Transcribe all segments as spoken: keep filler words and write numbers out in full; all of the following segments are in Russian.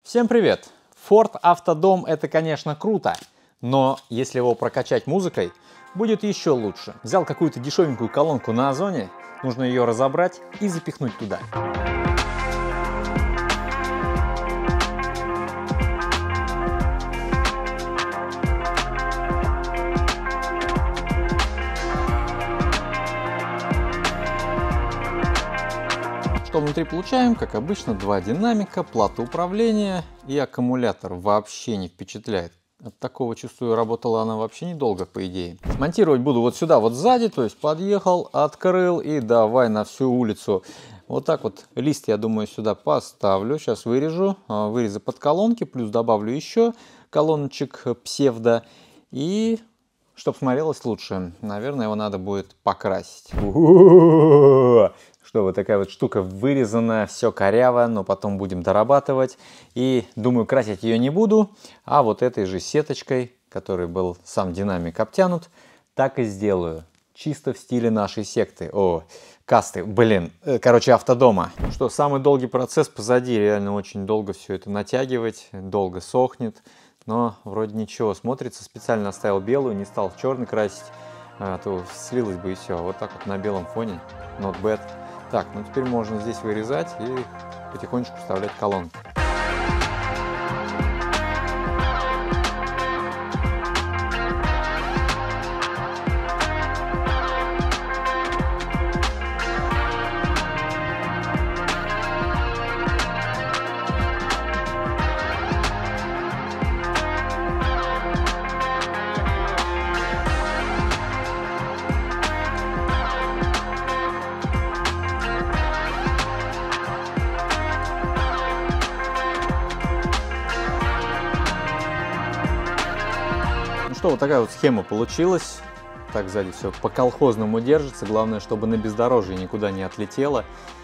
Всем привет! Ford Автодом — это, конечно, круто, но если его прокачать музыкой, будет еще лучше. Взял какую-то дешевенькую колонку на Озоне, нужно ее разобрать и запихнуть туда. Что внутри получаем? Как обычно, два динамика, плата управления и аккумулятор. Вообще не впечатляет. От такого, чувствую, работала она вообще недолго, по идее. Монтировать буду вот сюда, вот сзади, то есть подъехал, открыл и давай на всю улицу. Вот так вот лист, я думаю, сюда поставлю. Сейчас вырежу, вырезы под колонки, плюс добавлю еще колоночек псевдо. И чтобы смотрелось лучше, наверное, его надо будет покрасить. Что вот такая вот штука вырезана, все коряво, но потом будем дорабатывать. И думаю, красить ее не буду, а вот этой же сеточкой, которой был сам динамик обтянут, так и сделаю. Чисто в стиле нашей секты. О, касты, блин, короче, Автодома. Что, самый долгий процесс позади, реально очень долго все это натягивать, долго сохнет. Но вроде ничего, смотрится. Специально оставил белую, не стал в черный красить, а то слилось бы и все. Вот так вот на белом фоне, not bad. Так, ну теперь можно здесь вырезать и потихонечку вставлять колонки. Что, вот такая вот схема получилась. Так сзади все по-колхозному держится. Главное, чтобы на бездорожье никуда не отлетело.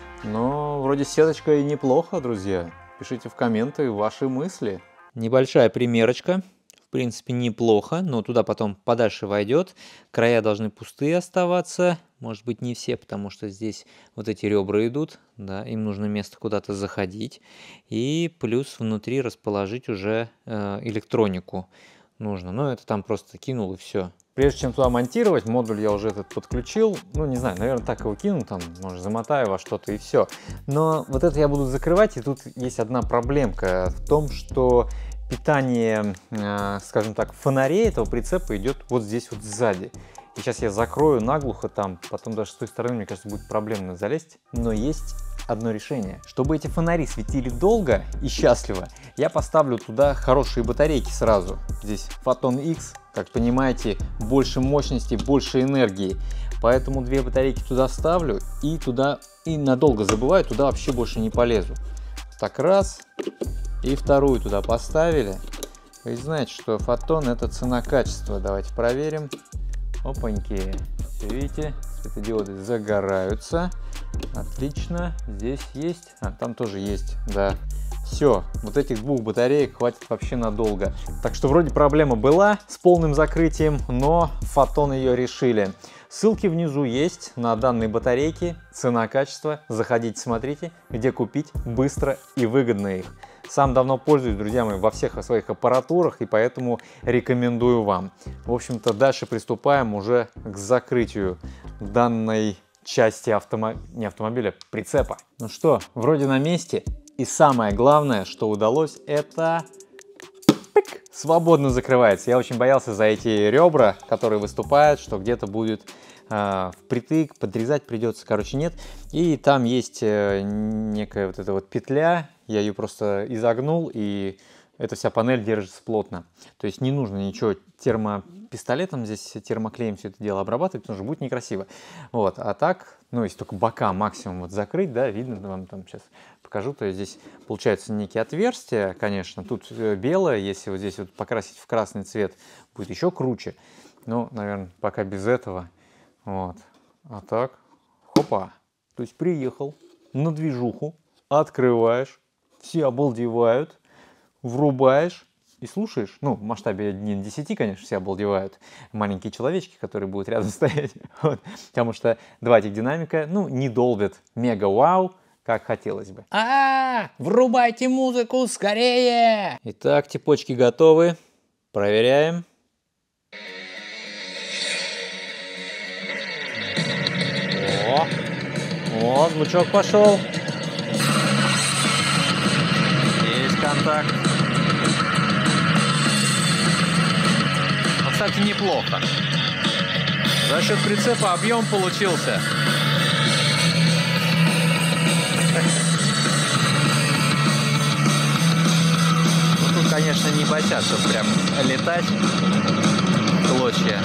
Но вроде сеточка и неплохо, друзья. Пишите в комменты ваши мысли. Небольшая примерочка. В принципе, неплохо, но туда потом подальше войдет. Края должны пустые оставаться. Может быть, не все, потому что здесь вот эти ребра идут. Да, им нужно место куда-то заходить. И плюс внутри расположить уже э, электронику. Нужно, но это там просто кинул и все. Прежде чем туда монтировать, модуль я уже этот подключил, ну не знаю, наверное, так его кину, там, может, замотаю во что-то и все. Но вот это я буду закрывать, и тут есть одна проблемка в том, что питание, э, скажем так, фонарей этого прицепа идет вот здесь вот сзади. И сейчас я закрою наглухо там, потом даже с той стороны, мне кажется, будет проблемно залезть. Но есть одно решение. Чтобы эти фонари светили долго и счастливо, я поставлю туда хорошие батарейки сразу. Здесь Photon X, как понимаете, больше мощности, больше энергии. Поэтому две батарейки туда ставлю и туда, и надолго забываю, туда вообще больше не полезу. Так, раз. И вторую туда поставили. Вы знаете, что Photon — это цена-качество. Давайте проверим. Опаньки, видите, светодиоды загораются. Отлично, здесь есть, а там тоже есть, да. Все, вот этих двух батареек хватит вообще надолго. Так что вроде проблема была с полным закрытием, но Photon ее решили. Ссылки внизу есть на данные батарейки, цена, качество. Заходите, смотрите, где купить быстро и выгодно их. Сам давно пользуюсь, друзья мои, во всех своих аппаратурах, и поэтому рекомендую вам. В общем-то, дальше приступаем уже к закрытию данной части автомо... не автомобиля, прицепа. Ну что, вроде на месте. И самое главное, что удалось, это пик, свободно закрывается. Я очень боялся за эти ребра, которые выступают, что где-то будет э, впритык, подрезать придется. Короче, нет. И там есть э, некая вот эта вот петля. Я ее просто изогнул, и эта вся панель держится плотно. То есть не нужно ничего термопистолетом, здесь термоклеем все это дело обрабатывать, потому что будет некрасиво. Вот. А так, ну, если только бока максимум вот закрыть, да, видно, вам там сейчас покажу, то здесь получается некие отверстия, конечно. Тут белое, если вот здесь вот покрасить в красный цвет, будет еще круче. Но, наверное, пока без этого. Вот. А так, хопа. То есть приехал на движуху, открываешь, все обалдевают, врубаешь и слушаешь. Ну, в масштабе не на десяти, конечно, все обалдевают. Маленькие человечки, которые будут рядом стоять. Вот. Потому что два этих динамика, ну, не долбят мега вау, как хотелось бы. А, врубайте музыку скорее! Итак, типочки готовы. Проверяем. О, о, звучок пошел. Есть контакт. Ну, кстати, неплохо. За счет прицепа объем получился. Ну, тут, конечно, не хотят, чтобы прям летать в клочья.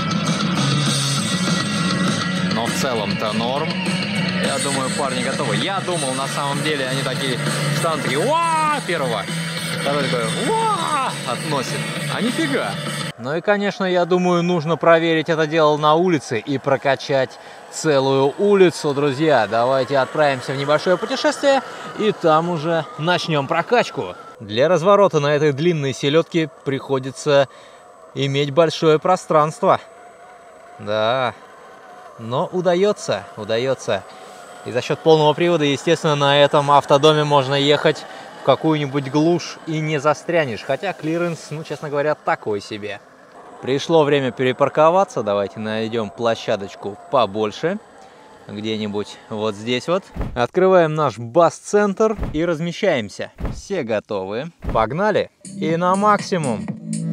Но в целом-то норм. Я думаю, парни готовы. Я думал, на самом деле, они такие станут такие, уа, первого. Второй такой, уа, относит. А нифига. Ну и, конечно, я думаю, нужно проверить это дело на улице и прокачать целую улицу, друзья. Давайте отправимся в небольшое путешествие и там уже начнем прокачку. Для разворота на этой длинной селедке приходится иметь большое пространство. Да, но удается, удается. И за счет полного привода, естественно, на этом автодоме можно ехать в какую-нибудь глушь и не застрянешь. Хотя клиренс, ну, честно говоря, такой себе. Пришло время перепарковаться. Давайте найдем площадочку побольше. Где-нибудь вот здесь вот. Открываем наш бас-центр и размещаемся. Все готовы. Погнали. И на максимум.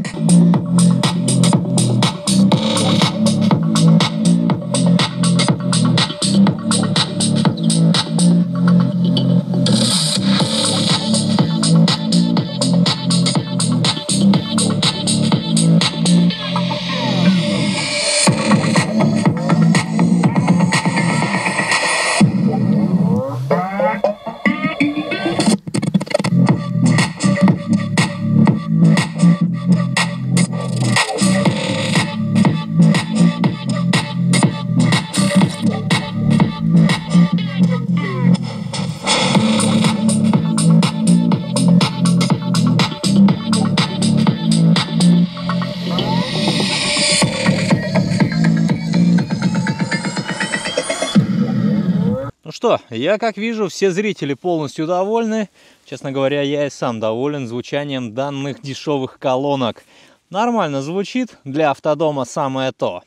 Ну что, я как вижу, все зрители полностью довольны. Честно говоря, я и сам доволен звучанием данных дешевых колонок. Нормально звучит, для автодома самое то.